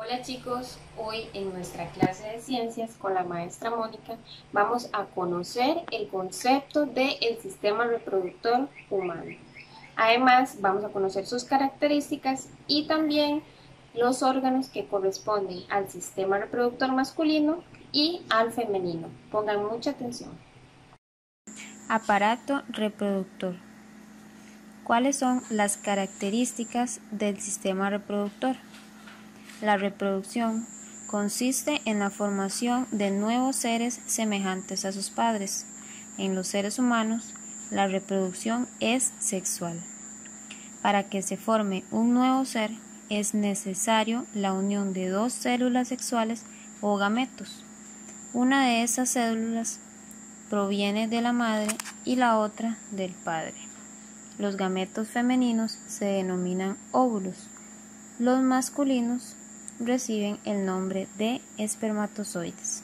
Hola chicos, hoy en nuestra clase de ciencias con la maestra Mónica vamos a conocer el concepto del sistema reproductor humano. Además vamos a conocer sus características y también los órganos que corresponden al sistema reproductor masculino y al femenino. Pongan mucha atención. Aparato reproductor. ¿Cuáles son las características del sistema reproductor? La reproducción consiste en la formación de nuevos seres semejantes a sus padres. En los seres humanos, la reproducción es sexual. Para que se forme un nuevo ser, es necesario la unión de dos células sexuales o gametos. Una de esas células proviene de la madre y la otra del padre. Los gametos femeninos se denominan óvulos. Los masculinos reciben el nombre de espermatozoides.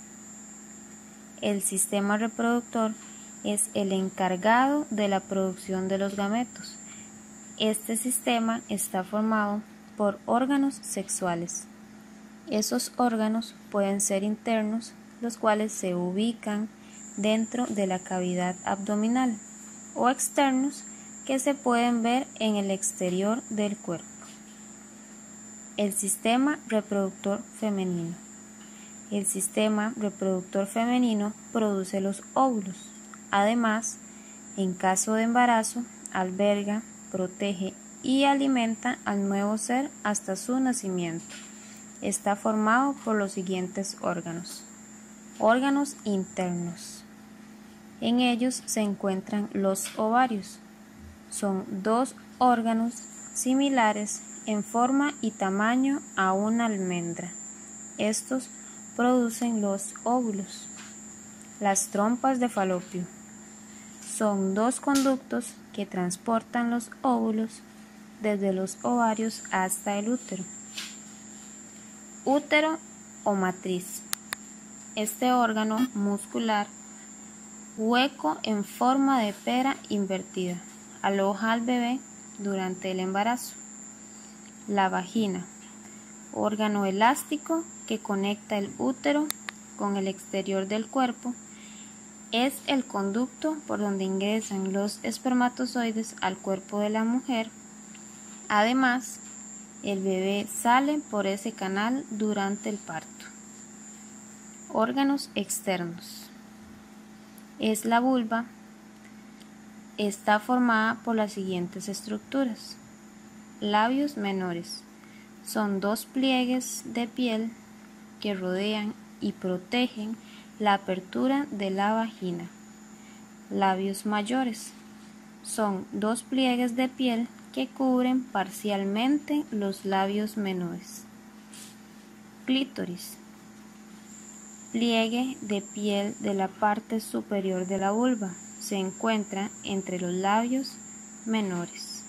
El sistema reproductor es el encargado de la producción de los gametos. Este sistema está formado por órganos sexuales. Esos órganos pueden ser internos, los cuales se ubican dentro de la cavidad abdominal, o externos, que se pueden ver en el exterior del cuerpo. El sistema reproductor femenino. El sistema reproductor femenino produce los óvulos. Además, en caso de embarazo, alberga, protege y alimenta al nuevo ser hasta su nacimiento. Está formado por los siguientes órganos. Órganos internos. En ellos se encuentran los ovarios. Son dos órganos similares en forma y tamaño a una almendra. Estos producen los óvulos. Las trompas de falopio. Son dos conductos que transportan los óvulos desde los ovarios hasta el útero. Útero o matriz. Este órgano muscular hueco en forma de pera invertida aloja al bebé durante el embarazo. La vagina, órgano elástico que conecta el útero con el exterior del cuerpo, es el conducto por donde ingresan los espermatozoides al cuerpo de la mujer. Además, el bebé sale por ese canal durante el parto. Órganos externos. Es la vulva. Está formada por las siguientes estructuras. Labios menores. Son dos pliegues de piel que rodean y protegen la apertura de la vagina. Labios mayores. Son dos pliegues de piel que cubren parcialmente los labios menores. Clítoris. Pliegue de piel de la parte superior de la vulva. Se encuentra entre los labios menores.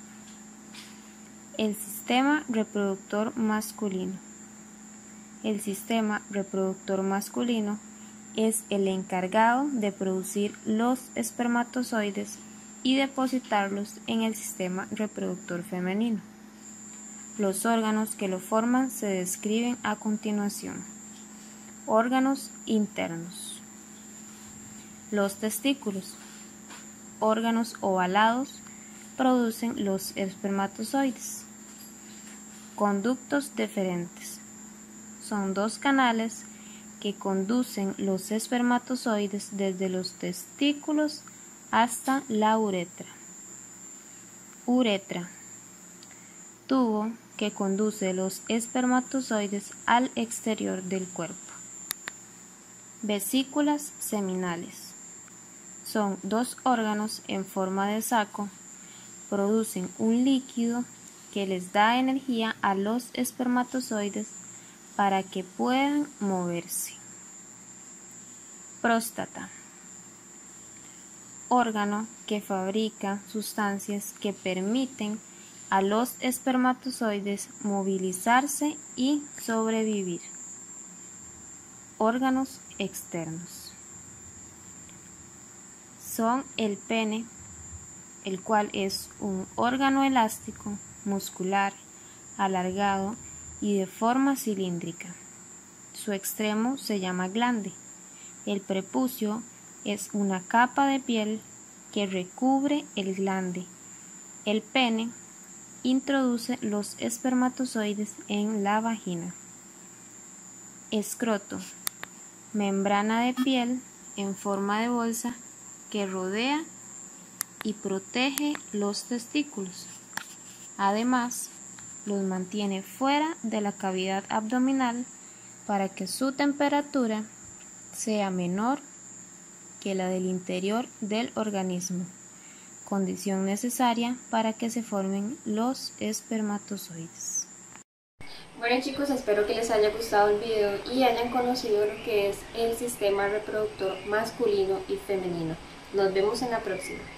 El sistema reproductor masculino. El sistema reproductor masculino es el encargado de producir los espermatozoides y depositarlos en el sistema reproductor femenino. Los órganos que lo forman se describen a continuación. Órganos internos. Los testículos, órganos ovalados, producen los espermatozoides. Conductos deferentes. Son dos canales que conducen los espermatozoides desde los testículos hasta la uretra. Uretra. Tubo que conduce los espermatozoides al exterior del cuerpo. Vesículas seminales. Son dos órganos en forma de saco, producen un líquido que les da energía a los espermatozoides para que puedan moverse. Próstata. Órgano que fabrica sustancias que permiten a los espermatozoides movilizarse y sobrevivir. Órganos externos. Son el pene, el cual es un órgano elástico, muscular, alargado y de forma cilíndrica. Su extremo se llama glande. El prepucio es una capa de piel que recubre el glande. El pene introduce los espermatozoides en la vagina. Escroto. Membrana de piel en forma de bolsa que rodea y protege los testículos. Además, los mantiene fuera de la cavidad abdominal para que su temperatura sea menor que la del interior del organismo, condición necesaria para que se formen los espermatozoides. Bueno chicos, espero que les haya gustado el video y hayan conocido lo que es el sistema reproductor masculino y femenino. Nos vemos en la próxima.